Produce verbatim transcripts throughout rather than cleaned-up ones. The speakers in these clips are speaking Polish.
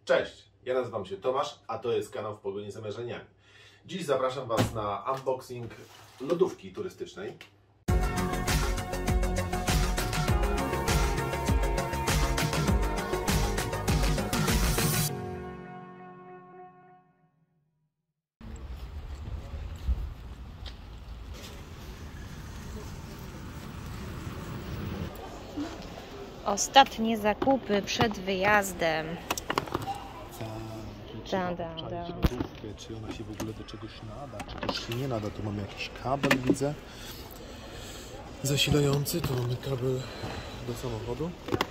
Cześć, ja nazywam się Tomasz, a to jest kanał W Pogoni za Marzeniami. Dziś zapraszam Was na unboxing lodówki turystycznej. Ostatnie zakupy przed wyjazdem. Da, da, da. Lodówkę, czy ona się w ogóle do czegoś nada, czy też się nie nada. Tu mamy jakiś kabel, widzę, zasilający. Tu mamy kabel do samochodu.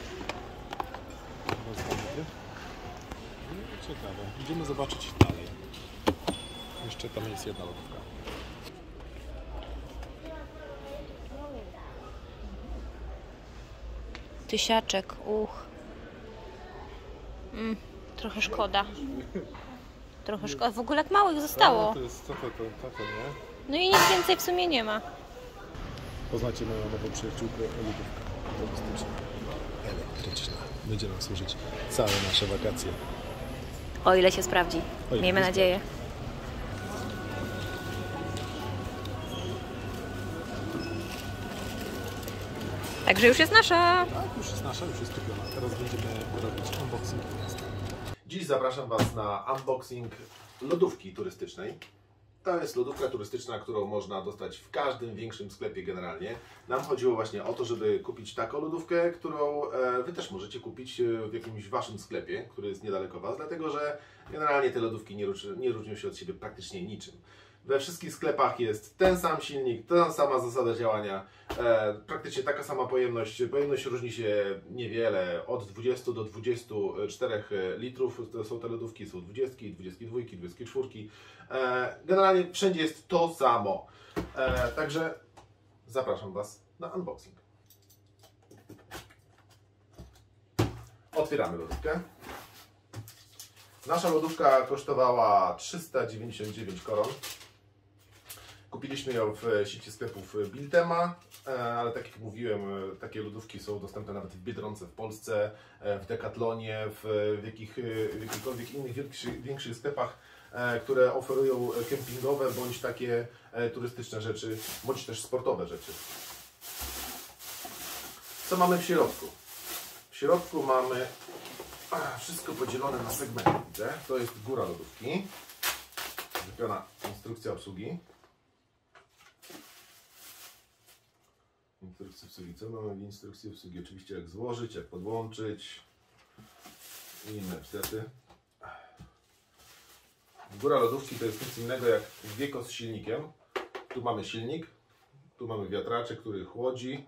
Ciekawe. Idziemy zobaczyć dalej. Jeszcze tam jest jedna lodówka. Tysiaczek, uch. Mm, trochę szkoda. Trochę szkoda. W ogóle jak małych zostało. No, to jest co to, to, to, to, nie? No i nic więcej w sumie nie ma. Poznacie moją nową przyjaciółkę, lodówka turystyczna, elektryczna. Będzie nam służyć całe nasze wakacje. O ile się sprawdzi. O ile Miejmy się nadzieję. Także już jest nasza. Tak, już jest nasza, już jest kupiona. Teraz będziemy robić unboxing miasta. Dziś zapraszam Was na unboxing lodówki turystycznej. To jest lodówka turystyczna, którą można dostać w każdym większym sklepie generalnie. Nam chodziło właśnie o to, żeby kupić taką lodówkę, którą Wy też możecie kupić w jakimś Waszym sklepie, który jest niedaleko Was, dlatego że generalnie te lodówki nie, róż, nie różnią się od siebie praktycznie niczym. We wszystkich sklepach jest ten sam silnik, ta sama zasada działania, e, praktycznie taka sama pojemność. Pojemność różni się niewiele, od dwudziestu do dwudziestu czterech litrów. To są te lodówki, są dwudziestki, dwudziestki dwie, dwudziestki cztery. E, generalnie wszędzie jest to samo. E, także zapraszam Was na unboxing. Otwieramy lodówkę. Nasza lodówka kosztowała trzysta dziewięćdziesiąt dziewięć koron. Kupiliśmy ją w sieci sklepów Biltema, ale tak jak mówiłem, takie lodówki są dostępne nawet w Biedronce w Polsce, w Decathlonie, w, jakich, w jakichkolwiek innych większych, większych sklepach, które oferują kempingowe bądź takie turystyczne rzeczy, bądź też sportowe rzeczy. Co mamy w środku? W środku mamy wszystko podzielone na segmenty, widzę. To jest góra lodówki. Wypełniona instrukcja obsługi. Instrukcja obsługi. Co mamy w instrukcji obsługi? Oczywiście jak złożyć, jak podłączyć i inne bzdety. Góra lodówki to jest nic innego jak wieko z silnikiem. Tu mamy silnik, tu mamy wiatraczek, który chłodzi.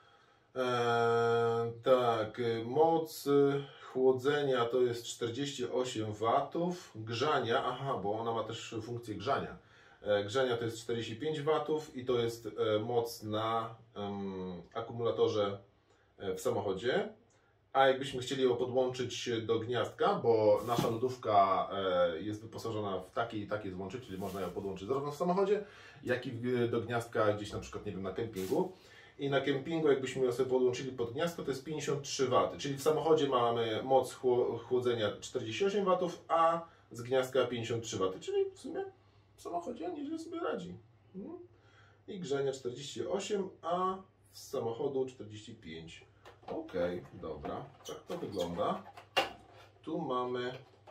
Eee, tak, moc chłodzenia to jest czterdzieści osiem watów, grzania, aha, bo ona ma też funkcję grzania. E, grzania to jest czterdzieści pięć watów i to jest e, moc na um, akumulatorze w samochodzie. A jakbyśmy chcieli ją podłączyć do gniazdka, bo nasza lodówka e, jest wyposażona w takie i takie złącze, czyli można ją podłączyć zarówno w samochodzie, jak i do gniazdka gdzieś na przykład, nie wiem, na kempingu. I na kempingu, jakbyśmy ją sobie podłączyli pod gniazdko, to jest pięćdziesiąt trzy waty, czyli w samochodzie mamy moc chłodzenia czterdzieści osiem watów, a z gniazdka pięćdziesiąt trzy waty, czyli w sumie w samochodzie nieźle sobie radzi. I grzania czterdzieści osiem, a z samochodu czterdzieści pięć. Ok, dobra, tak to wygląda. Tu mamy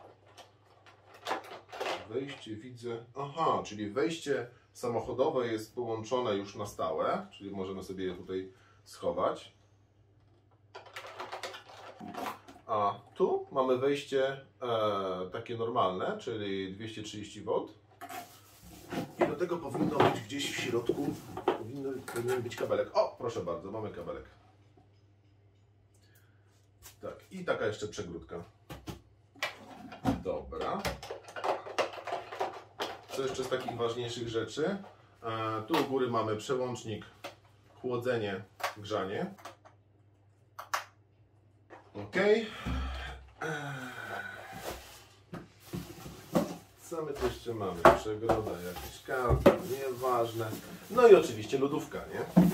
wejście, widzę, aha, czyli wejście samochodowe jest połączone już na stałe, czyli możemy sobie je tutaj schować. A tu mamy wejście e, takie normalne, czyli dwieście trzydzieści wolt. I do tego powinno być gdzieś w środku, powinno, powinien być kabelek. O, proszę bardzo, mamy kabelek. Tak, i taka jeszcze przegródka. Dobra. Co jeszcze z takich ważniejszych rzeczy? E, tu u góry mamy przełącznik chłodzenie, grzanie. Ok. Co my tu jeszcze mamy? Przegroda, jakieś karty, nieważne. No i oczywiście lodówka, nie?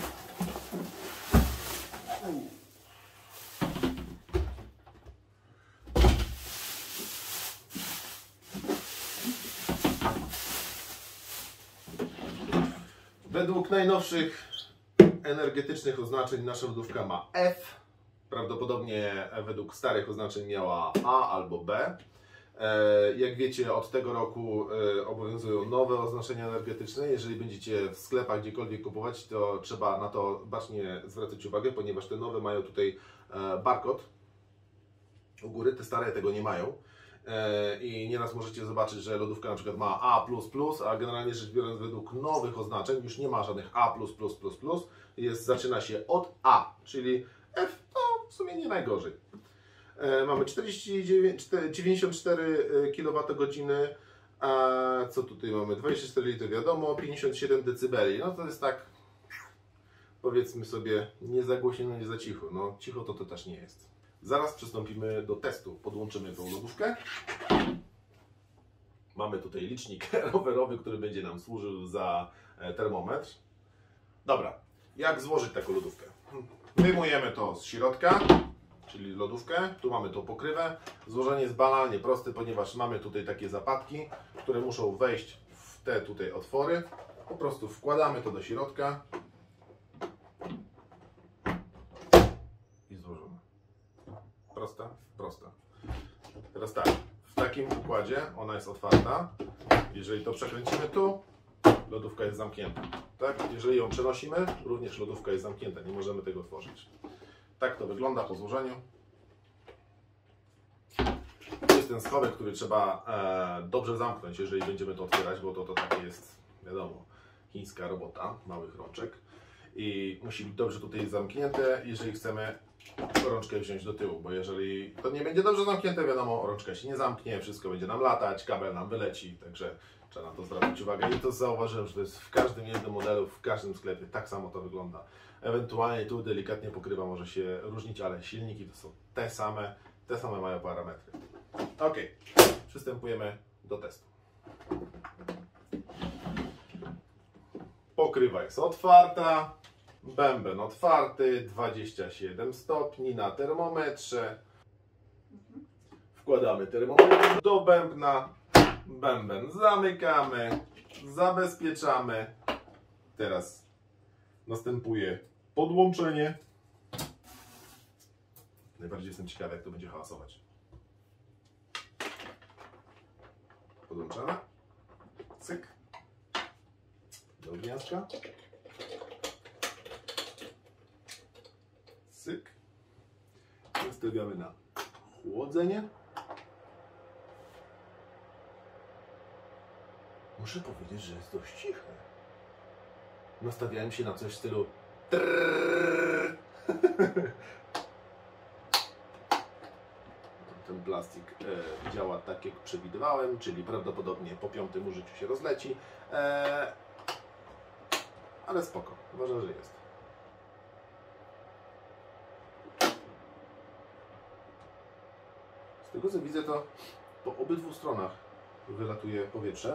Według najnowszych energetycznych oznaczeń nasza lodówka ma F. Prawdopodobnie według starych oznaczeń miała A albo B. Jak wiecie, od tego roku obowiązują nowe oznaczenia energetyczne. Jeżeli będziecie w sklepach gdziekolwiek kupować, to trzeba na to bacznie zwracać uwagę, ponieważ te nowe mają tutaj barkod u góry, te stare tego nie mają. I nieraz możecie zobaczyć, że lodówka na przykład ma A plus plus, a generalnie rzecz biorąc według nowych oznaczeń już nie ma żadnych A plus plus plus plus. Jest, zaczyna się od A, czyli F to w sumie nie najgorzej. Mamy czterdzieści dziewięć, dziewięćdziesiąt cztery kilowatogodziny, a co tutaj mamy? dwadzieścia cztery litry, wiadomo, pięćdziesiąt siedem decybeli. No to jest tak, powiedzmy sobie, nie za głośno, nie za cicho. No cicho to to też nie jest. Zaraz przystąpimy do testu. Podłączymy tą lodówkę. Mamy tutaj licznik rowerowy, który będzie nam służył za termometr. Dobra, jak złożyć taką lodówkę? Wyjmujemy to z środka, czyli lodówkę. Tu mamy tą pokrywę. Złożenie jest banalnie proste, ponieważ mamy tutaj takie zapadki, które muszą wejść w te tutaj otwory. Po prostu wkładamy to do środka i złożymy. Prosta? Prosta. Teraz tak, w takim układzie ona jest otwarta. Jeżeli to przekręcimy tu, lodówka jest zamknięta. Tak? Jeżeli ją przenosimy, również lodówka jest zamknięta. Nie możemy tego otworzyć. Tak to wygląda po złożeniu. To jest ten schowek, który trzeba e, dobrze zamknąć, jeżeli będziemy to otwierać, bo to, to takie jest, wiadomo, chińska robota małych rączek. I musi być dobrze tutaj zamknięte, jeżeli chcemy rączkę wziąć do tyłu, bo jeżeli to nie będzie dobrze zamknięte, wiadomo, rączka się nie zamknie, wszystko będzie nam latać, kabel nam wyleci, także trzeba na to zwracać uwagę. I to zauważyłem, że to jest w każdym jednym modelu, w każdym sklepie, tak samo to wygląda. Ewentualnie tu delikatnie pokrywa może się różnić, ale silniki to są te same, te same mają parametry. Ok, przystępujemy do testu. Pokrywa jest otwarta, bęben otwarty, dwadzieścia siedem stopni na termometrze. Wkładamy termometr do bębna, bęben zamykamy, zabezpieczamy. Teraz następuje podłączenie. Najbardziej jestem ciekawy, jak to będzie hałasować. Podłączamy. Cyk. Do gniazdka. Cyk. Nastawiamy na chłodzenie. Muszę powiedzieć, że jest dość ciche. Nastawiałem się na coś w stylu trrrr. Ten plastik e, działa tak, jak przewidywałem, czyli prawdopodobnie po piątym użyciu się rozleci. E, ale spoko, ważne, że jest. Z tego co widzę, to po obydwu stronach wylatuje powietrze.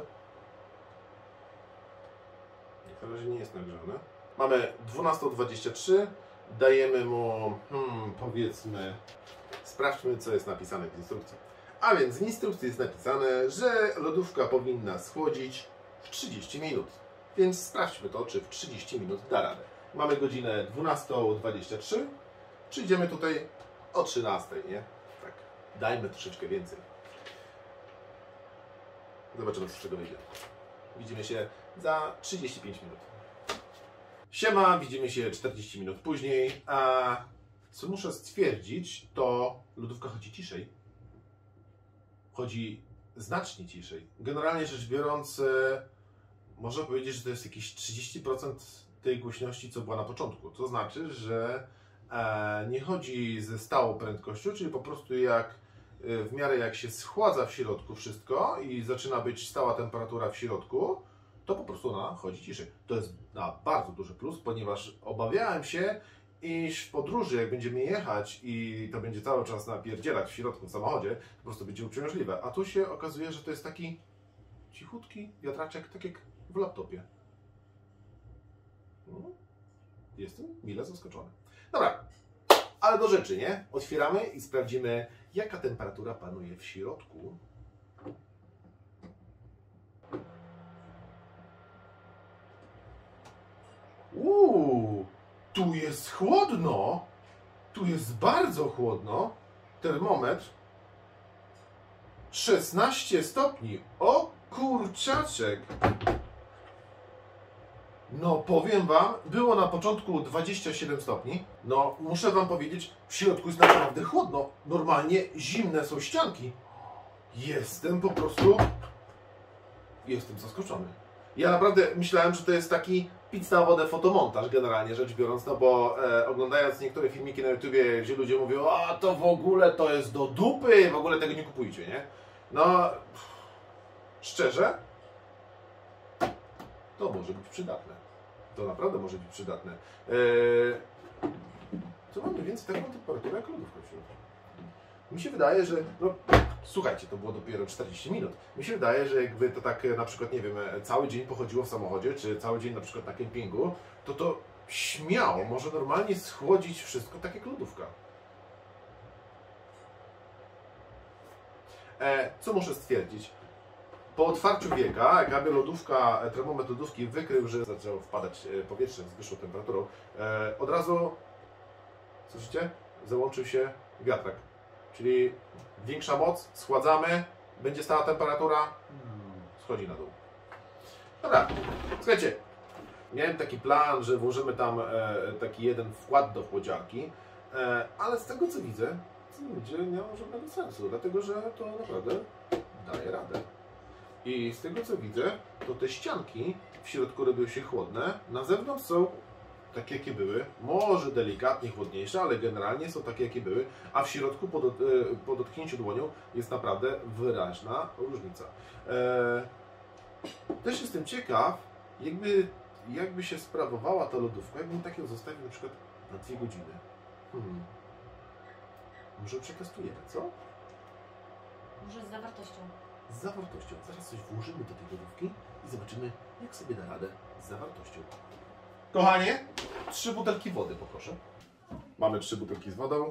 Na razie nie jest nagrzane. Mamy dwunastą dwadzieścia trzy, dajemy mu, hmm, powiedzmy, sprawdźmy, co jest napisane w instrukcji. A więc w instrukcji jest napisane, że lodówka powinna schłodzić w trzydzieści minut. Więc sprawdźmy to, czy w trzydzieści minut da radę. Mamy godzinę dwunastą dwadzieścia trzy, przyjdziemy tutaj o trzynastej, nie? Tak, dajmy troszeczkę więcej. Zobaczymy, co z tego wyjdzie. Widzimy się za trzydzieści pięć minut. Siema, widzimy się czterdzieści minut później. A co muszę stwierdzić, to lodówka chodzi ciszej. Chodzi znacznie ciszej. Generalnie rzecz biorąc, można powiedzieć, że to jest jakieś trzydzieści procent tej głośności, co była na początku. To znaczy, że nie chodzi ze stałą prędkością, czyli po prostu jak w miarę jak się schładza w środku wszystko i zaczyna być stała temperatura w środku, to po prostu ona chodzi ciszej. To jest na bardzo duży plus, ponieważ obawiałem się, iż w podróży, jak będziemy jechać i to będzie cały czas napierdzielać w środku w samochodzie, po prostu będzie uciążliwe. A tu się okazuje, że to jest taki cichutki wiatraczek, tak jak w laptopie. No, jestem mile zaskoczony. Dobra, ale do rzeczy, nie? Otwieramy i sprawdzimy, jaka temperatura panuje w środku. Uuu, tu jest chłodno. Tu jest bardzo chłodno. Termometr szesnaście stopni. O kurczaczek. No powiem wam, było na początku dwadzieścia siedem stopni. No muszę wam powiedzieć, w środku jest naprawdę chłodno. Normalnie zimne są ścianki. Jestem po prostu... Jestem zaskoczony. Ja naprawdę myślałem, że to jest taki pizza na wodę fotomontaż generalnie rzecz biorąc, no bo e, oglądając niektóre filmiki na YouTubie, gdzie ludzie mówią, a to w ogóle to jest do dupy, w ogóle tego nie kupujcie, nie? No, szczerze, to może być przydatne. To naprawdę może być przydatne. E, to mam mniej więcej taką temperaturę jak lodówka w środku. Mi się wydaje, że... No, słuchajcie, to było dopiero czterdzieści minut. Mi się wydaje, że jakby to tak na przykład, nie wiem, cały dzień pochodziło w samochodzie, czy cały dzień na przykład na kempingu, to to śmiało może normalnie schłodzić wszystko tak jak lodówka. E, co muszę stwierdzić? Po otwarciu wieka, jak aby lodówka, termometr lodówki wykrył, że zaczęło wpadać powietrze z wyższą temperaturą, e, od razu, słyszycie? Załączył się wiatrak. Czyli większa moc, schładzamy, będzie stała temperatura, schodzi na dół. Dobra, słuchajcie, miałem taki plan, że włożymy tam e, taki jeden wkład do chłodziarki, e, ale z tego co widzę, to nie będzie miało żadnego sensu, dlatego że to naprawdę daje radę. I z tego co widzę, to te ścianki w środku robią się chłodne, na zewnątrz są takie jakie były, może delikatnie chłodniejsze, ale generalnie są takie jakie były, a w środku po, do, po dotknięciu dłonią jest naprawdę wyraźna różnica. Eee, też jestem ciekaw, jakby, jakby się sprawowała ta lodówka, jakbym tak ją zostawił na przykład na dwie godziny. Hmm. Może przetestujemy, co? Może z zawartością. Z zawartością. Zaraz coś włożymy do tej lodówki i zobaczymy, jak sobie da radę z zawartością. Kochanie, trzy butelki wody poproszę. Mamy trzy butelki z wodą.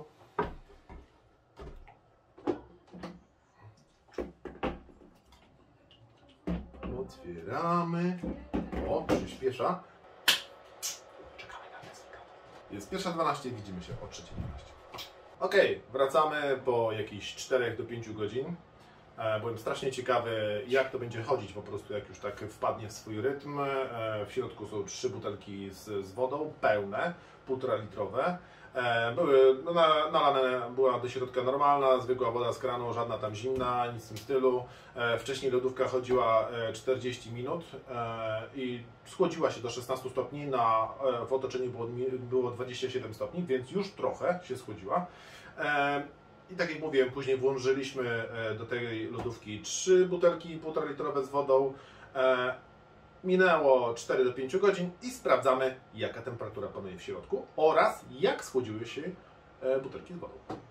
Otwieramy. O, przyspiesza. Czekamy na nas. Jest pierwsza dwanaście, widzimy się o trzeciej dwanaście. Ok, wracamy po jakichś czterech do pięciu godzin. Byłem strasznie ciekawy, jak to będzie chodzić po prostu, jak już tak wpadnie w swój rytm. W środku są trzy butelki z, z wodą, pełne, półtora litrowe. Były no, nalane, była do środka normalna, zwykła woda z kranu, żadna tam zimna, nic w tym stylu. Wcześniej lodówka chodziła czterdzieści minut i schłodziła się do szesnastu stopni, na, w otoczeniu było, było dwadzieścia siedem stopni, więc już trochę się schłodziła. I tak jak mówiłem, później włożyliśmy do tej lodówki trzy butelki półtora litrowe z wodą. Minęło cztery do pięciu godzin i sprawdzamy, jaka temperatura panuje w środku oraz jak schłodziły się butelki z wodą.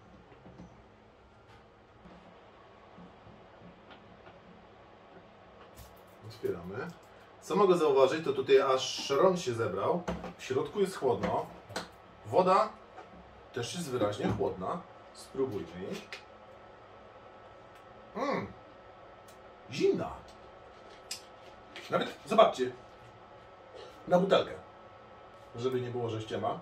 Otwieramy. Co mogę zauważyć, to tutaj aż szron się zebrał. W środku jest chłodno. Woda też jest wyraźnie chłodna. Spróbujmy jej. Mmm. Zimna. Nawet, zobaczcie, na butelkę, żeby nie było, że ściema.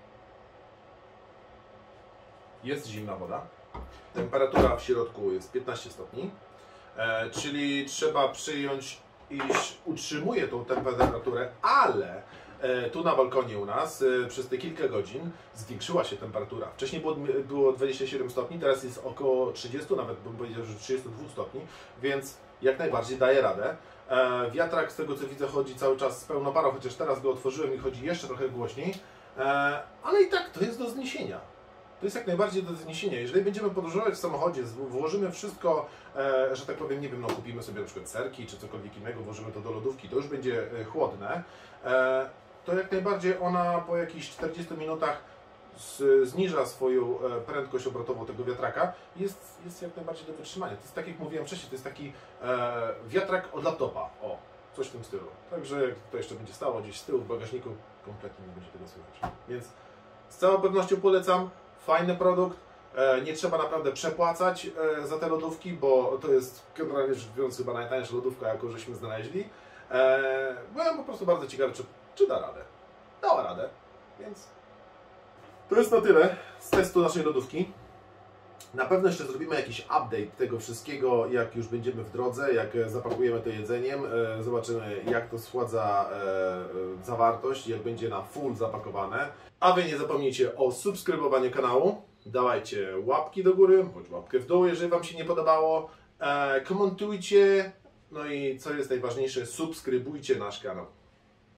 Jest zimna woda. Temperatura w środku jest piętnaście stopni, e, czyli trzeba przyjąć, iż utrzymuje tą temperaturę, ale e, tu na balkonie u nas e, przez te kilka godzin zwiększyła się temperatura. Wcześniej było, było dwadzieścia siedem stopni, teraz jest około trzydziestu, nawet bym powiedział, że trzydziestu dwóch stopni, więc jak najbardziej daje radę. E, wiatrak, z tego co widzę, chodzi cały czas z pełną parą, chociaż teraz go otworzyłem i chodzi jeszcze trochę głośniej, e, ale i tak to jest do zniesienia. To jest jak najbardziej do zniesienia. Jeżeli będziemy podróżować w samochodzie, włożymy wszystko, e, że tak powiem, nie wiem, no kupimy sobie na przykład serki czy cokolwiek innego, włożymy to do lodówki, to już będzie chłodne, e, to jak najbardziej ona po jakichś czterdziestu minutach z, zniża swoją prędkość obrotową tego wiatraka, jest, jest jak najbardziej do wytrzymania. To jest tak jak mówiłem wcześniej, to jest taki e, wiatrak od laptopa, o, coś w tym stylu. Także jak to jeszcze będzie stało gdzieś z tyłu w bagażniku, kompletnie nie będzie tego słychać. Więc z całą pewnością polecam, fajny produkt, e, nie trzeba naprawdę przepłacać e, za te lodówki, bo to jest generalnie rzecz biorąc chyba najtańsza lodówka, jaką żeśmy znaleźli. E, byłem po prostu bardzo ciekawy, czy, czy da radę. dała radę, więc to jest na tyle z testu naszej lodówki. Na pewno jeszcze zrobimy jakiś update tego wszystkiego, jak już będziemy w drodze, jak zapakujemy to jedzeniem. Zobaczymy, jak to schładza zawartość, jak będzie na full zapakowane. A Wy nie zapomnijcie o subskrybowaniu kanału. Dawajcie łapki do góry, bądź łapkę w dół, jeżeli Wam się nie podobało. Komentujcie, no i co jest najważniejsze, subskrybujcie nasz kanał.